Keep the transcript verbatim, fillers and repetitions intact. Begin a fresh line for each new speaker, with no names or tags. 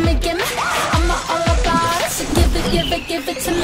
gimme, gimme. I'm all about it, so give it, give it, give it to me.